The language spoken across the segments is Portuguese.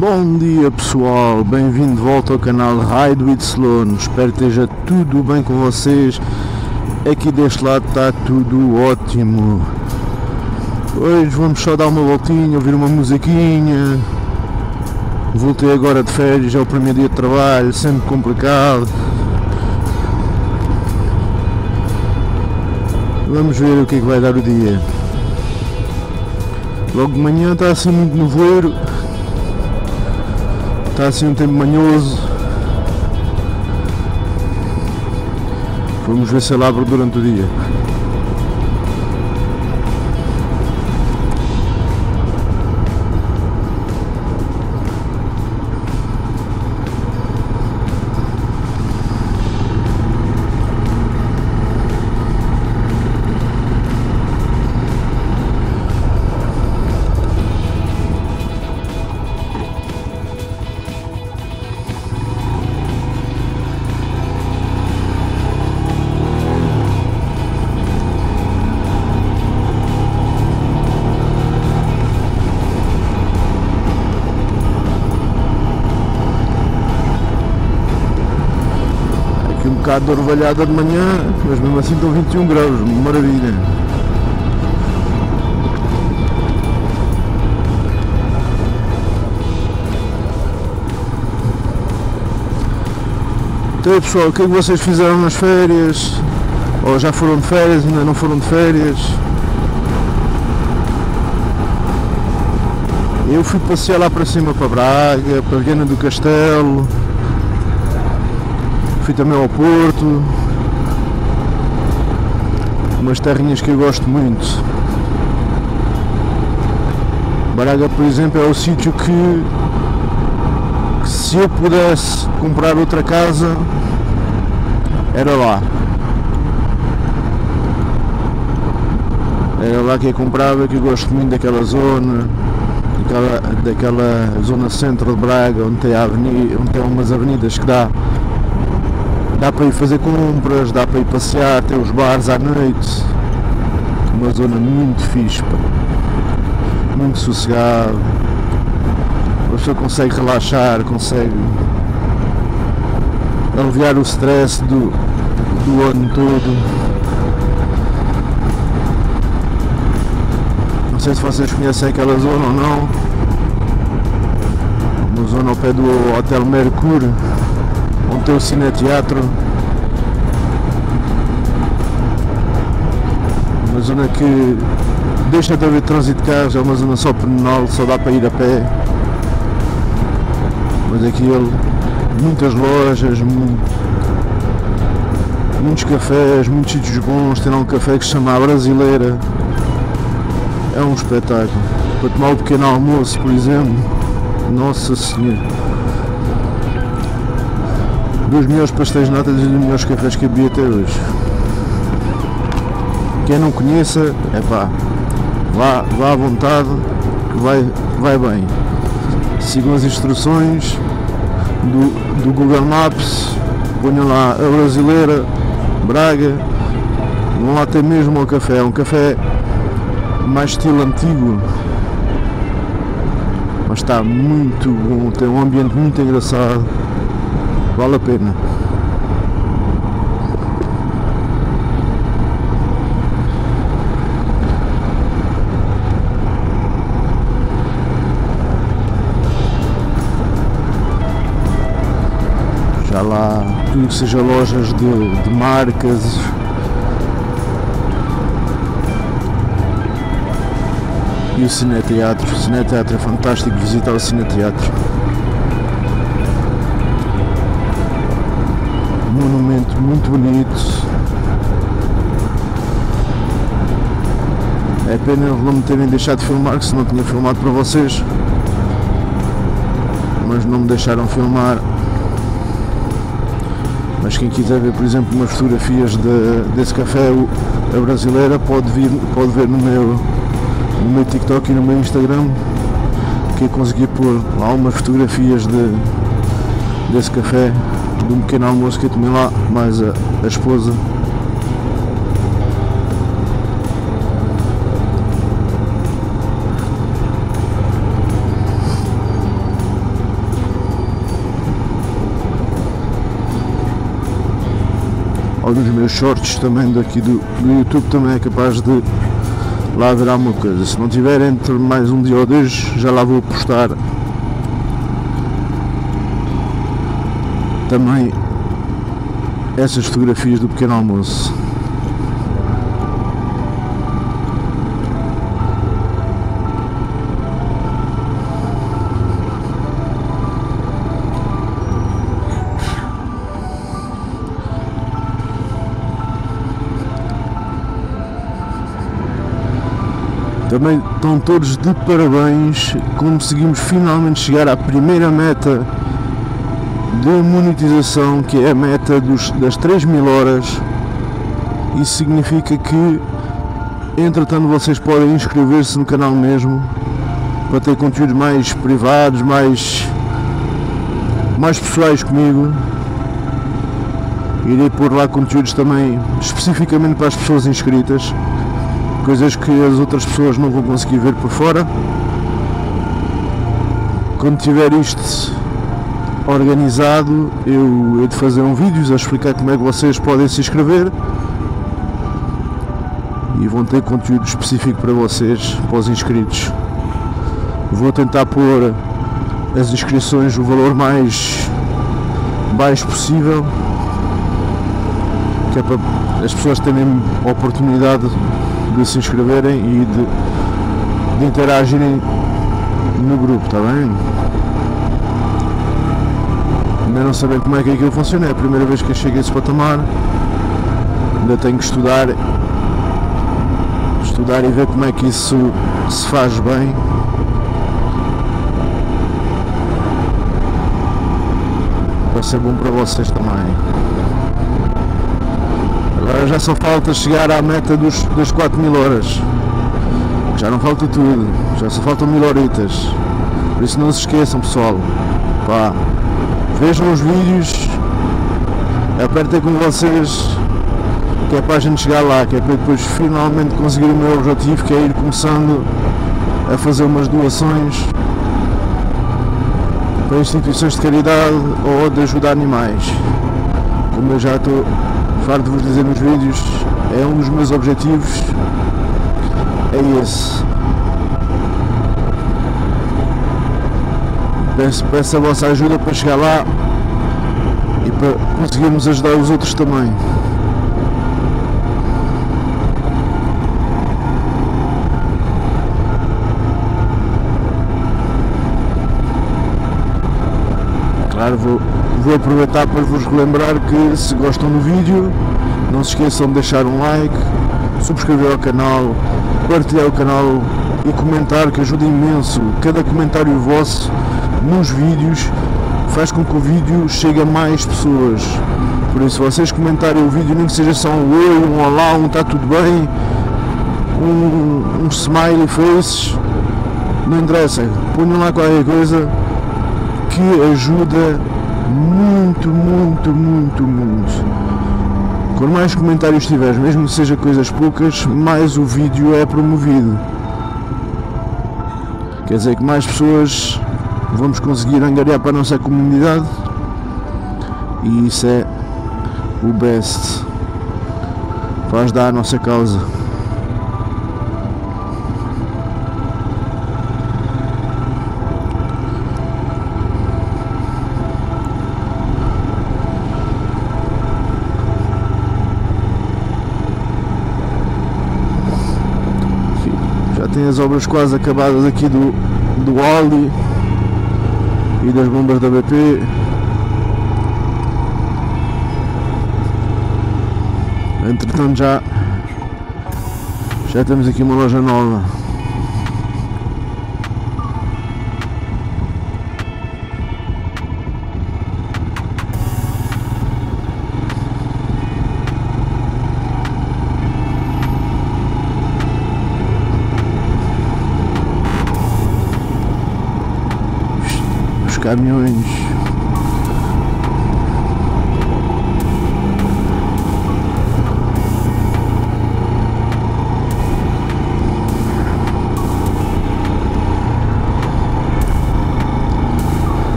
Bom dia pessoal, bem-vindo de volta ao canal Ride with Sloan. Espero que esteja tudo bem com vocês. Aqui deste lado está tudo ótimo. Hoje vamos só dar uma voltinha, ouvir uma musiquinha. Voltei agora de férias, é o primeiro dia de trabalho, sempre complicado. Vamos ver o que é que vai dar o dia. Logo de manhã está assim muito nevoeiro. Está assim um tempo manhoso. Vamos ver se ele abre durante o dia. Um bocado de orvalhada de manhã, mas mesmo assim estão 21 graus, maravilha. Então aí pessoal, o que é que vocês fizeram nas férias? Ou já foram de férias, ainda não foram de férias? Eu fui passear lá para cima, para Braga, para Viana do Castelo. Fui também ao Porto, umas terrinhas que eu gosto muito. Braga, por exemplo, é o sítio que se eu pudesse comprar outra casa, era lá. Era lá que eu comprava, que eu gosto muito daquela zona, daquela zona centro de Braga, onde tem umas avenidas que dá para ir fazer compras, dá para ir passear, tem os bares à noite. Uma zona muito fixe, pá. Muito sossegado. A pessoa consegue relaxar, consegue aliviar o stress do ano todo. Não sei se vocês conhecem aquela zona ou não. Uma zona ao pé do Hotel Mercure, onde tem o Cineteatro. Uma zona que deixa de haver trânsito de carros, é uma zona só pedonal, só dá para ir a pé. Mas aquilo, muitas lojas, muitos cafés, muitos sítios bons. Tem lá um café que se chama A Brasileira. É um espetáculo. Para tomar um pequeno almoço, por exemplo. Nossa Senhora. Dos melhores pastéis de nata e dos melhores cafés que eu bebi até hoje. Quem não conheça, vá à vontade, que vai bem. Sigam as instruções do Google Maps, ponham lá A Brasileira, Braga, vão lá ter mesmo ao café. É um café mais estilo antigo, mas está muito bom, tem um ambiente muito engraçado. Vale a pena. Já lá tudo que seja lojas de marcas. E o Cineteatro. O Cineteatro é fantástico, visitar o Cineteatro. Monumento muito bonito. É pena não me terem deixado de filmar, que senão tinha filmado para vocês, mas não me deixaram filmar. Mas quem quiser ver, por exemplo, umas fotografias desse café, A Brasileira, pode ver no meu TikTok e no meu Instagram, que eu consegui pôr lá umas fotografias desse café, de um pequeno almoço que eu tomei lá, mais a esposa. ou nos meus shorts também daqui do YouTube também é capaz de lá haver alguma coisa. Se não tiver, entre mais um dia ou dois já lá vou postar também essas fotografias do pequeno almoço. Também estão todos de parabéns, conseguimos finalmente chegar à primeira meta de monetização, que é a meta das 3.000 horas. Isso significa que, entretanto, vocês podem inscrever-se no canal mesmo, para ter conteúdos mais privados, mais pessoais comigo. Irei pôr lá conteúdos também especificamente para as pessoas inscritas, coisas que as outras pessoas não vão conseguir ver por fora. Quando tiver isto organizado, eu hei de fazer um vídeo a explicar como é que vocês podem se inscrever e vão ter conteúdo específico para vocês, para os inscritos. Vou tentar pôr as inscrições o valor mais baixo possível, que é para as pessoas terem a oportunidade de se inscreverem e de interagirem no grupo, está bem? Ainda não sabem como é que aquilo funciona, é a primeira vez que eu chego a esse patamar, ainda tenho que estudar e ver como é que isso se faz bem. Vai ser bom para vocês também. Agora já só falta chegar à meta das 4.000 horas. Já não falta tudo, já só faltam 1.000 horitas. Por isso não se esqueçam, pessoal. Pá, vejam os vídeos, apertem com vocês, que é para a gente chegar lá, que é para depois finalmente conseguir o meu objetivo, que é ir começando a fazer umas doações para instituições de caridade ou de ajudar animais. Como eu já estou farto de vos dizer nos vídeos, é um dos meus objetivos, é esse. Peço a vossa ajuda para chegar lá e para conseguirmos ajudar os outros também. Claro, vou aproveitar para vos relembrar que, se gostam do vídeo, não se esqueçam de deixar um like, subscrever ao canal, partilhar o canal e comentar, que ajuda imenso. Cada comentário vosso nos vídeos faz com que o vídeo chegue a mais pessoas. Por isso, se vocês comentarem o vídeo, nem que seja só um oi, um olá, um está tudo bem, um smiley face, não interessa, ponham lá qualquer coisa que ajuda muito. Quanto mais comentários tiveres, mesmo que seja coisas poucas, mais o vídeo é promovido. Quer dizer que mais pessoas vamos conseguir angariar para a nossa comunidade, e isso é o best para ajudar a nossa causa. Já tem as obras quase acabadas aqui do Aldi e das bombas da BP. Entretanto já temos aqui uma loja nova. Os caminhões.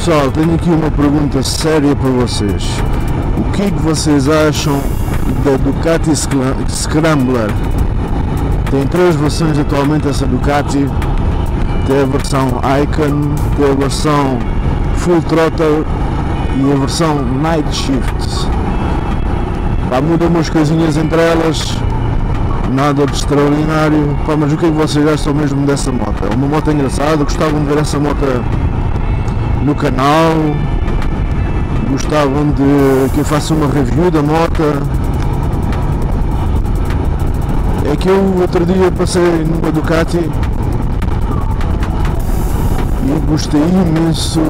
Pessoal, tenho aqui uma pergunta séria para vocês. O que é que vocês acham da Ducati Scrambler? Tem três versões atualmente essa Ducati. Tem a versão Icon, tem a versão Full Throttle e a versão Night Shift. Pá, mudam umas coisinhas entre elas, nada de extraordinário. Pá, mas o que é que vocês acham mesmo dessa moto? É uma moto engraçada, gostavam de ver essa moto no canal, gostavam de que eu faça uma review da moto. É que eu outro dia passei numa Ducati e gostei imenso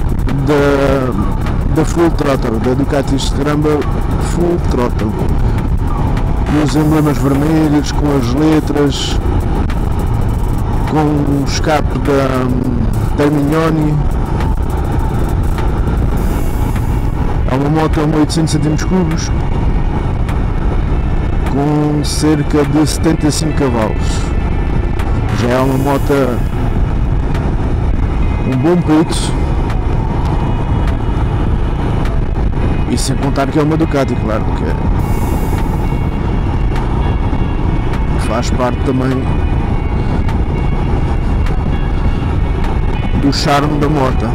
da Full Throttle, da Ducati Scrambler Full Throttle, com os emblemas vermelhos, com as letras, com o escape da Mignoni. É uma moto a 800 cm3 com cerca de 75 cavalos. Já é uma moto, um bom peito, e sem contar que é uma Ducati, claro, que faz parte também do charme da moto.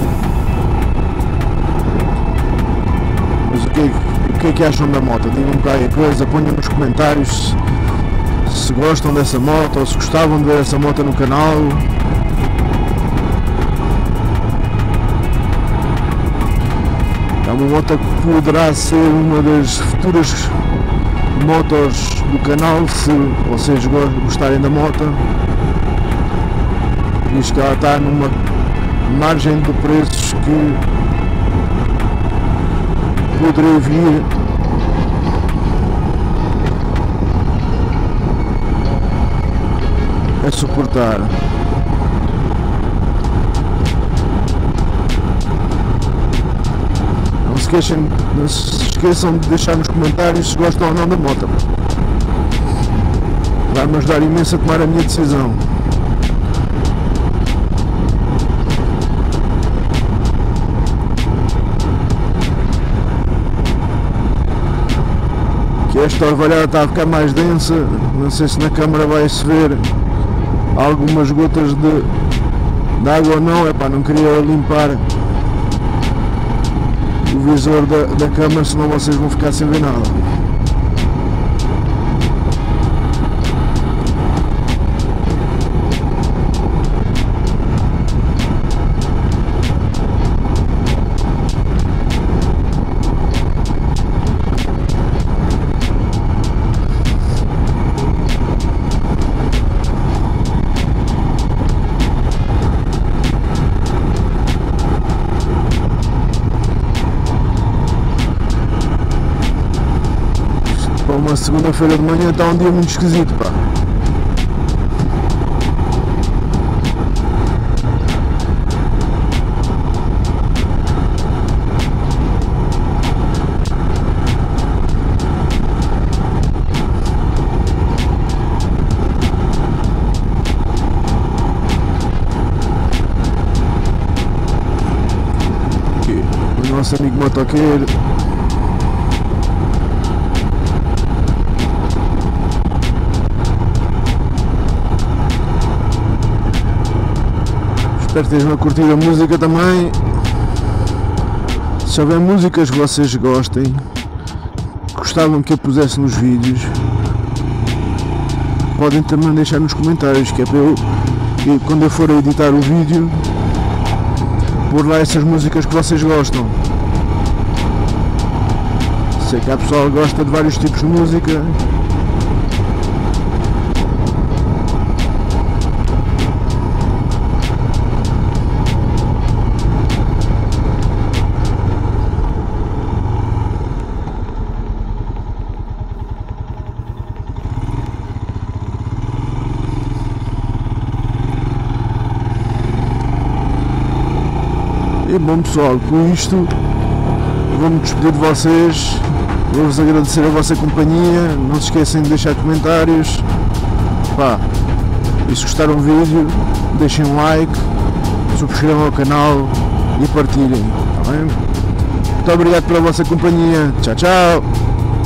Mas o que é que acham da moto? Digam-me qualquer coisa, ponham nos comentários se gostam dessa moto ou se gostavam de ver essa moto no canal. É uma moto que poderá ser uma das futuras motos do canal, se vocês gostarem da moto, visto que ela está numa margem de preços que poderei vir a suportar. Não se esqueçam de deixar nos comentários se gostam ou não da moto. Vai-me ajudar imenso a tomar a minha decisão. Que esta orvalhada está a ficar mais densa, não sei se na câmara vai-se ver algumas gotas de água ou não. Epá, não queria limpar o visor da câmera, senão vocês vão ficar sem ver nada. Uma segunda-feira de manhã está um dia muito esquisito, pá. Aqui, o nosso amigo motoqueiro. Espero que estejam a curtir a música também. Se houver músicas que vocês gostem, gostavam que eu pusesse nos vídeos, podem também deixar nos comentários, que é para eu, quando eu for a editar o vídeo, pôr lá essas músicas que vocês gostam. Sei que a pessoa gosta de vários tipos de música. E bom pessoal, com isto vou-me despedir de vocês, vou-vos agradecer a vossa companhia, não se esqueçam de deixar comentários, pá, e se gostaram do vídeo, deixem um like, subscrevam o canal e partilhem, está bem? Muito obrigado pela vossa companhia, tchau, tchau!